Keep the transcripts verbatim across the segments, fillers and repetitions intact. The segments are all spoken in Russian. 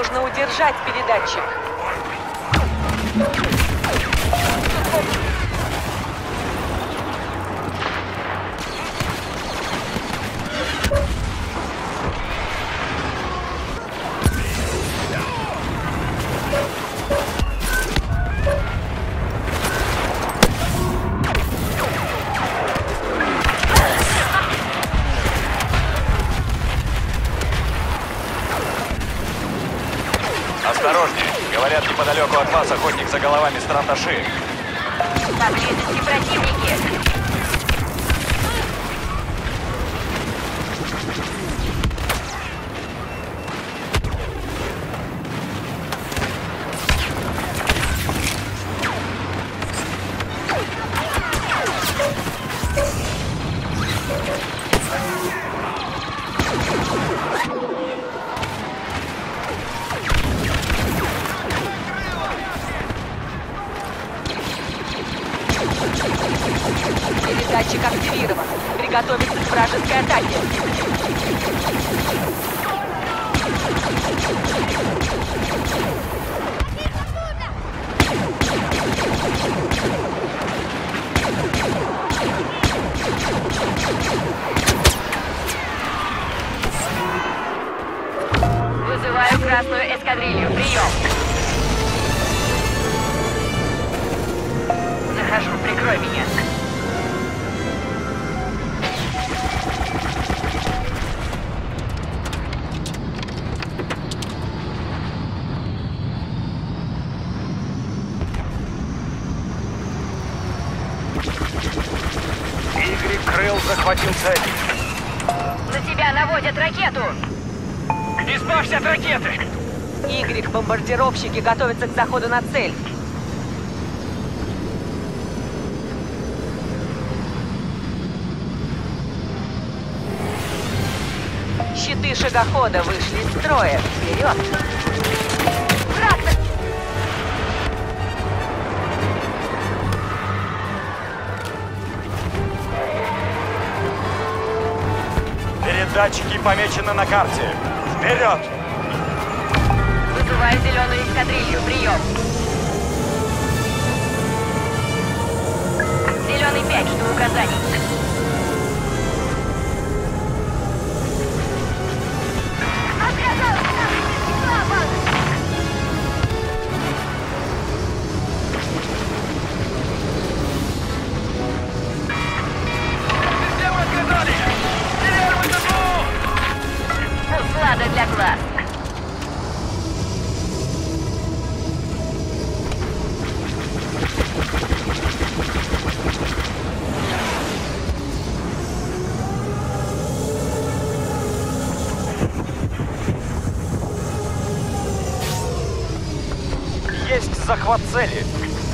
Нужно удержать передатчик. Осторожнее! Говорят, неподалеку от вас охотник за головами Страндаши. Поблизости противники! Передатчик активирован. Приготовиться к вражеской атаке. Вызываю красную эскадрилью. Прием! Захожу, прикрой меня. Игорь Крыл захватил цель. На тебя наводят ракету! Избавься от ракеты! Игрек, бомбардировщики готовятся к заходу на цель. Щиты шагохода вышли из строя. Вперед! Красный! Передатчики помечены на карте. Вперед! Вызываю зеленую эскадрилью. Прием! Зеленый пять, жду указаний. Услада для глаз. Есть захват цели.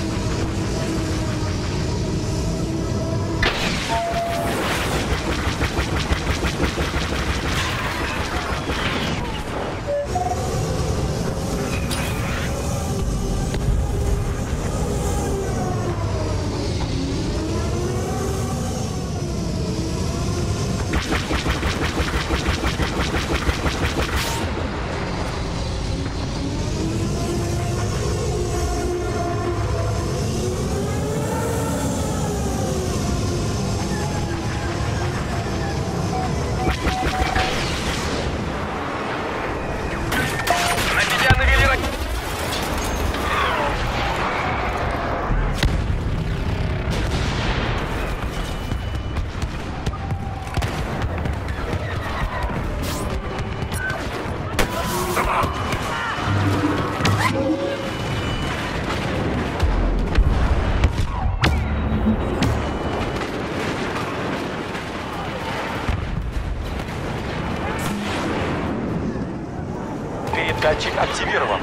Передатчик активирован.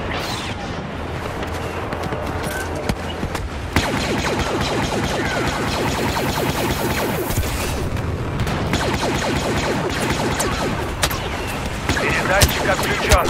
Передатчик отключен.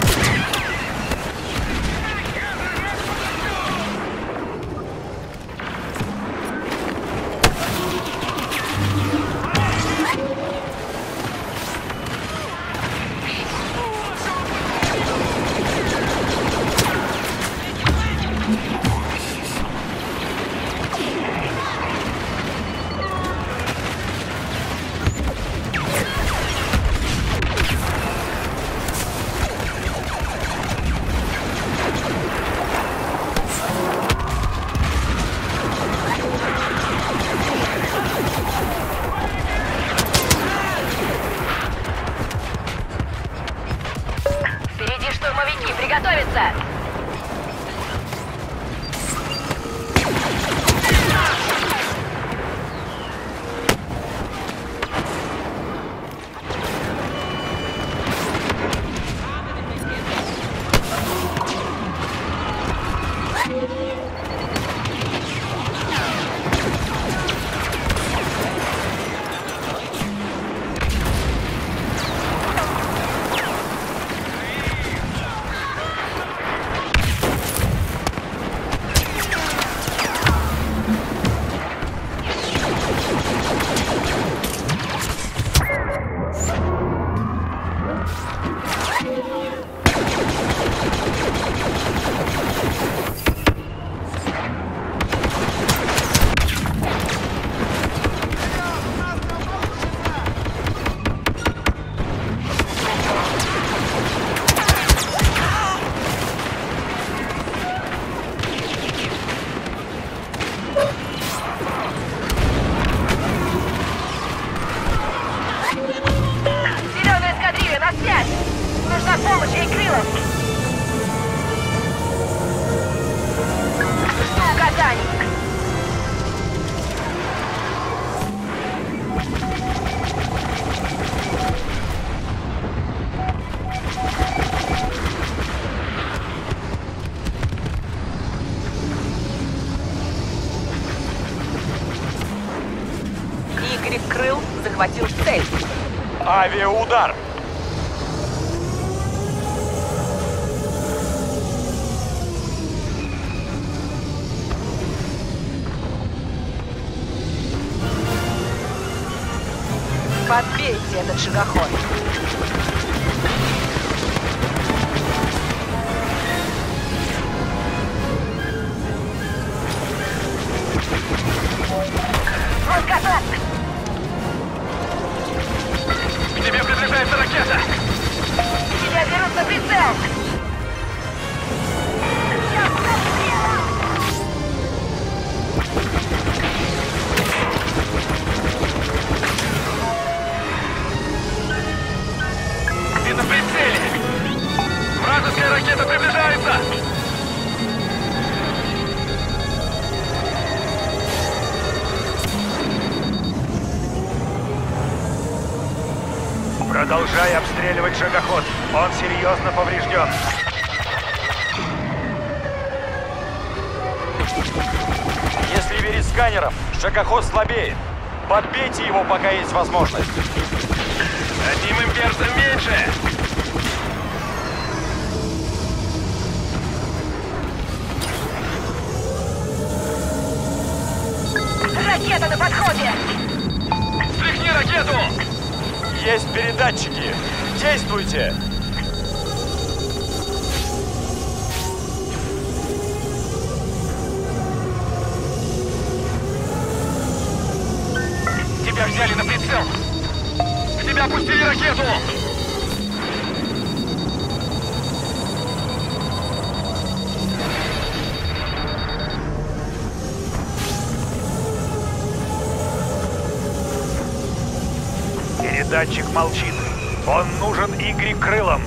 Штурмовики, приготовиться! Нужна помощь, эй, Крылов! Жду указаний! Игорь Крыл захватил цель. Авиаудар! Подбейте этот шагоход. Он готов! К тебе приближается ракета! Тебя берут на прицел! Ты на прицеле! Вражеская ракета приближается! Продолжай обстреливать шагоход. Он серьезно поврежден. Если верить сканерам, шагоход слабеет. Подбейте его, пока есть возможность. Одним имперцем меньше! Ракета на подходе! Стряхни ракету! Есть передатчики! Действуйте! Тебя взяли на прицел! В тебя пустили ракету! Передатчик молчит. Он нужен Игорь Крылом.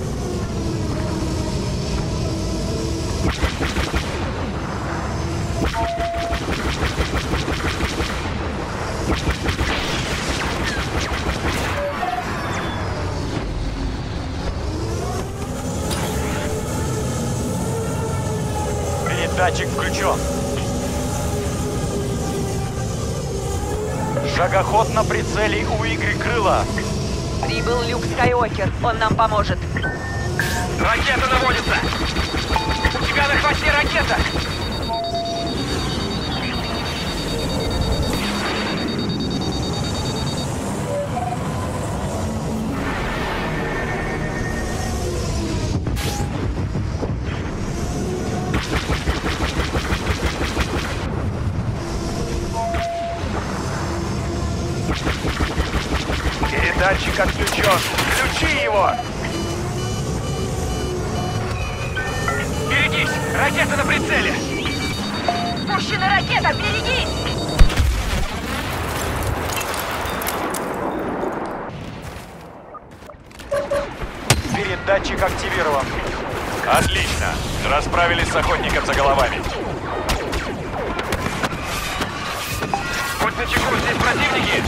Передатчик включен. Шагоход на прицеле у Игоря Крыла. Прибыл Люк Скайуокер. Он нам поможет. Ракета наводится! У тебя на хвосте ракета! Передатчик отключен. Включи его! Берегись! Ракета на прицеле! Пущена ракета! Берегись! Передатчик активирован. Отлично. Расправились с охотником за головами. Будь начеку, здесь противники.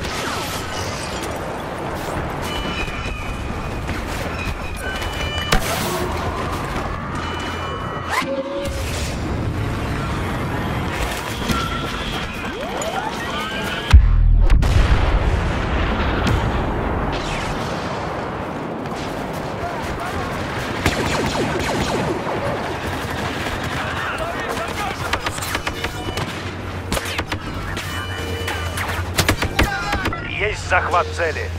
Есть захват цели.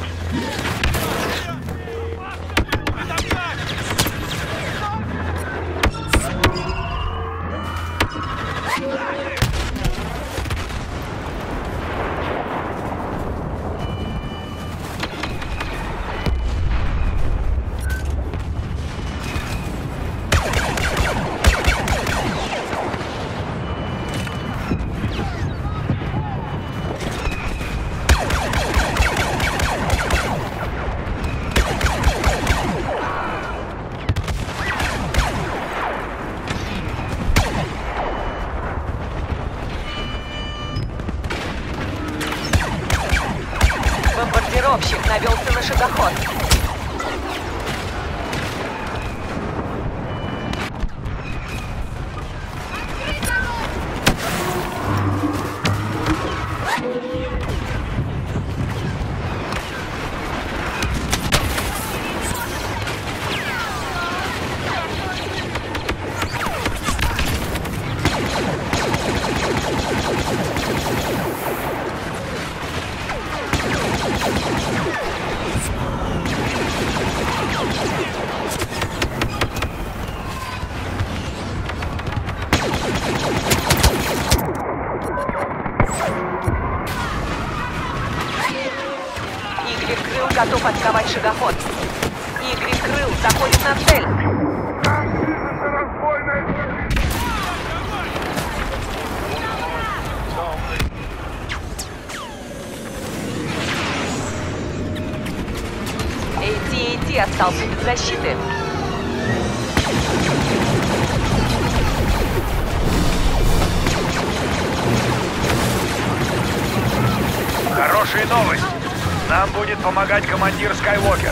Бомбардировщик навелся на шагоход. Игорь Крыл готов атаковать шагоход. Игорь Крыл заходит на цель. эй ти эй ти остался без защиты. Хорошая новость. Нам будет помогать командир Скайуокер.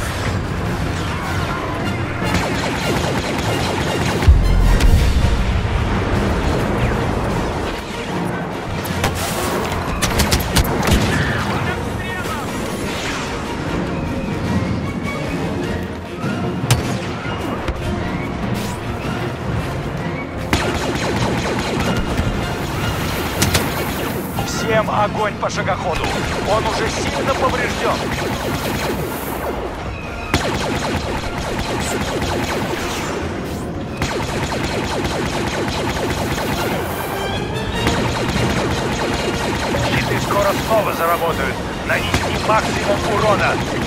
Всем огонь по шагоходу. Он уже сильно поврежден. Щиты скоро снова заработают. Нанести максимум урона.